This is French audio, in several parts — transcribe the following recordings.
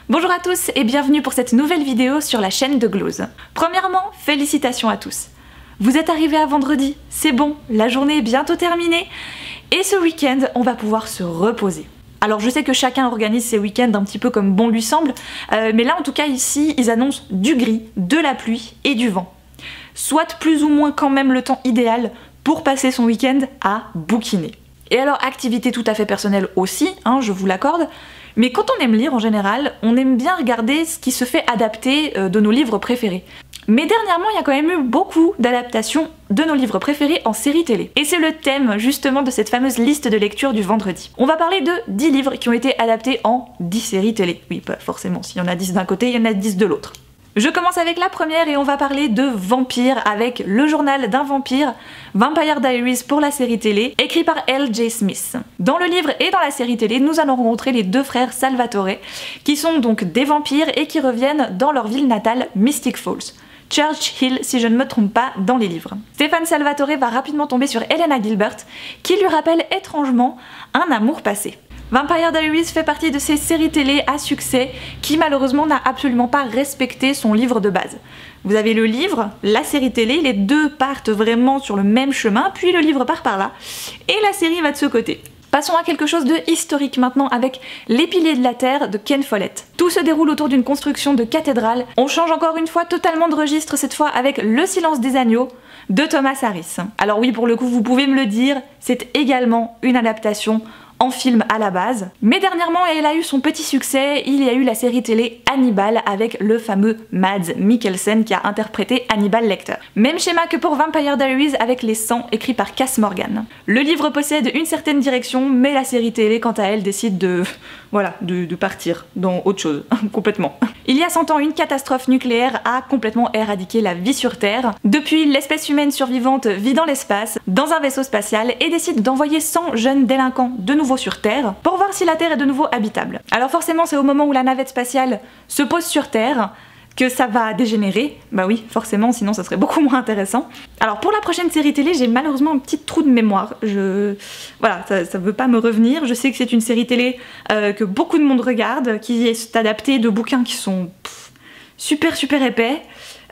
Bonjour à tous et bienvenue pour cette nouvelle vidéo sur la chaîne de Glose. Premièrement, félicitations à tous. Vous êtes arrivés à vendredi, c'est bon, la journée est bientôt terminée et ce week-end, on va pouvoir se reposer. Alors je sais que chacun organise ses week-ends un petit peu comme bon lui semble, mais là en tout cas ici, ils annoncent du gris, de la pluie et du vent. Soit plus ou moins quand même le temps idéal pour passer son week-end à bouquiner. Et alors activité tout à fait personnelle aussi, hein, je vous l'accorde, mais quand on aime lire en général, on aime bien regarder ce qui se fait adapter de nos livres préférés. Mais dernièrement, il y a quand même eu beaucoup d'adaptations de nos livres préférés en série télé. Et c'est le thème justement de cette fameuse liste de lecture du vendredi. On va parler de 10 livres qui ont été adaptés en 10 séries télé. Oui, pas forcément, s'il y en a 10 d'un côté, il y en a 10 de l'autre. Je commence avec la première et on va parler de vampires avec Le journal d'un vampire, Vampire Diaries pour la série télé, écrit par L.J. Smith. Dans le livre et dans la série télé, nous allons rencontrer les deux frères Salvatore, qui sont donc des vampires et qui reviennent dans leur ville natale, Mystic Falls. Church Hill, si je ne me trompe pas, dans les livres. Stéphane Salvatore va rapidement tomber sur Elena Gilbert, qui lui rappelle étrangement un amour passé. Vampire Diaries fait partie de ces séries télé à succès qui malheureusement n'a absolument pas respecté son livre de base. Vous avez le livre, la série télé, les deux partent vraiment sur le même chemin, puis le livre part par là, et la série va de ce côté. Passons à quelque chose de historique maintenant avec Les Piliers de la Terre de Ken Follett. Tout se déroule autour d'une construction de cathédrale. On change encore une fois totalement de registre, cette fois avec Le Silence des Agneaux de Thomas Harris. Alors oui, pour le coup, vous pouvez me le dire, c'est également une adaptation en film à la base. Mais dernièrement, elle a eu son petit succès, il y a eu la série télé Hannibal avec le fameux Mads Mikkelsen qui a interprété Hannibal Lecter. Même schéma que pour Vampire Diaries avec Les Sangs écrit par Cass Morgan. Le livre possède une certaine direction, mais la série télé quant à elle décide de partir dans autre chose, complètement. Il y a 100 ans, une catastrophe nucléaire a complètement éradiqué la vie sur Terre. Depuis, l'espèce humaine survivante vit dans l'espace, dans un vaisseau spatial, et décide d'envoyer 100 jeunes délinquants de nouveau sur Terre pour voir si la Terre est de nouveau habitable. Alors forcément, c'est au moment où la navette spatiale se pose sur Terre que ça va dégénérer. Bah oui, forcément, sinon ça serait beaucoup moins intéressant. Alors pour la prochaine série télé, j'ai malheureusement un petit trou de mémoire. Voilà, ça veut pas me revenir. Je sais que c'est une série télé que beaucoup de monde regarde, qui est adaptée de bouquins qui sont super épais.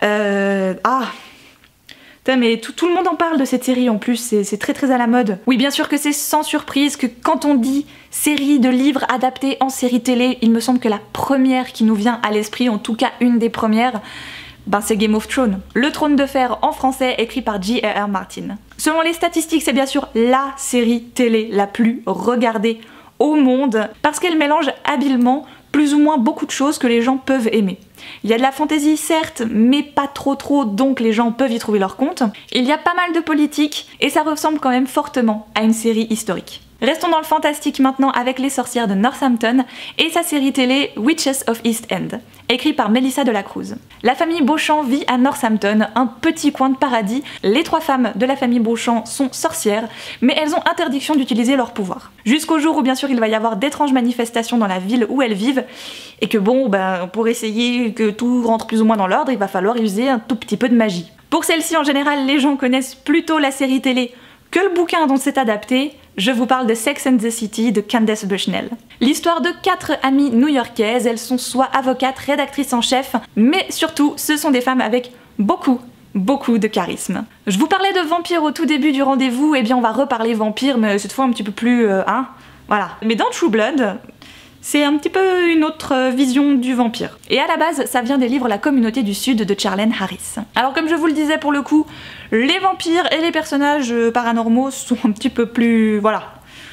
Mais tout le monde en parle de cette série en plus, c'est très à la mode. Oui, bien sûr que c'est sans surprise que quand on dit série de livres adaptés en série télé, il me semble que la première qui nous vient à l'esprit, en tout cas une des premières, c'est Game of Thrones. Le Trône de Fer en français, écrit par J.R.R. Martin. Selon les statistiques, c'est bien sûr la série télé la plus regardée au monde, parce qu'elle mélange habilement plus ou moins beaucoup de choses que les gens peuvent aimer. Il y a de la fantaisie certes, mais pas trop, donc les gens peuvent y trouver leur compte. Il y a pas mal de politique, et ça ressemble quand même fortement à une série historique. Restons dans le fantastique maintenant avec Les Sorcières de Northampton et sa série télé Witches of East End, écrit par Melissa de la Cruz. La famille Beauchamp vit à Northampton, un petit coin de paradis. Les 3 femmes de la famille Beauchamp sont sorcières, mais elles ont interdiction d'utiliser leur pouvoir. Jusqu'au jour où bien sûr il va y avoir d'étranges manifestations dans la ville où elles vivent, et que pour essayer que tout rentre plus ou moins dans l'ordre, il va falloir user un tout petit peu de magie. Pour celle-ci en général, les gens connaissent plutôt la série télé que le bouquin dont c'est adapté. Je vous parle de Sex and the City de Candace Bushnell. L'histoire de 4 amies new-yorkaises, elles sont soit avocates, rédactrices en chef, mais surtout ce sont des femmes avec beaucoup de charisme. Je vous parlais de vampires au tout début du rendez-vous, et bien on va reparler vampires, mais cette fois un petit peu plus... voilà. Mais dans True Blood, c'est un petit peu une autre vision du vampire. Et à la base, ça vient des livres La Communauté du Sud de Charlaine Harris. Alors comme je vous le disais pour le coup, les vampires et les personnages paranormaux sont un petit peu plus... voilà.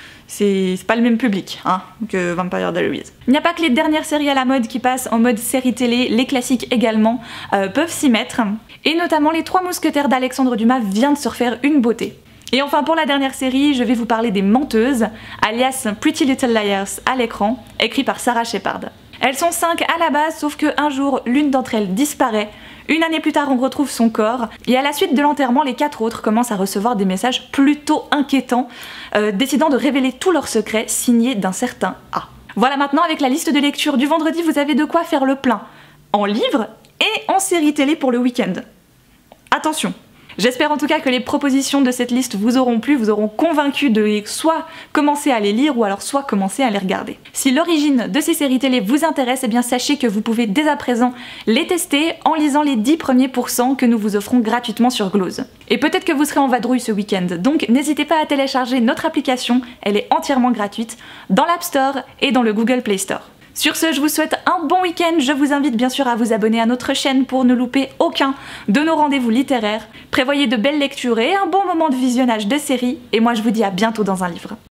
C'est pas le même public que Vampire Diaries. Il n'y a pas que les dernières séries à la mode qui passent en mode série télé, les classiques également peuvent s'y mettre. Et notamment Les 3 Mousquetaires d'Alexandre Dumas vient de se refaire une beauté. Et enfin pour la dernière série, je vais vous parler des Menteuses, alias Pretty Little Liars à l'écran, écrit par Sarah Shepard. Elles sont 5 à la base, sauf qu'un jour, l'une d'entre elles disparaît. Une année plus tard, on retrouve son corps, et à la suite de l'enterrement, les 4 autres commencent à recevoir des messages plutôt inquiétants, décidant de révéler tous leurs secrets signés d'un certain A. Voilà, maintenant avec la liste de lecture du vendredi, vous avez de quoi faire le plein en livres et en série télé pour le week-end. Attention, J'espère en tout cas que les propositions de cette liste vous auront plu, vous auront convaincu de soit commencer à les lire ou alors soit commencer à les regarder. Si l'origine de ces séries télé vous intéresse, eh bien sachez que vous pouvez dès à présent les tester en lisant les 10 premiers pourcents que nous vous offrons gratuitement sur Glose. Et peut-être que vous serez en vadrouille ce week-end, donc n'hésitez pas à télécharger notre application, elle est entièrement gratuite, dans l'App Store et dans le Google Play Store. Sur ce, je vous souhaite un bon week-end, je vous invite bien sûr à vous abonner à notre chaîne pour ne louper aucun de nos rendez-vous littéraires. Prévoyez de belles lectures et un bon moment de visionnage de séries, et moi je vous dis à bientôt dans un livre.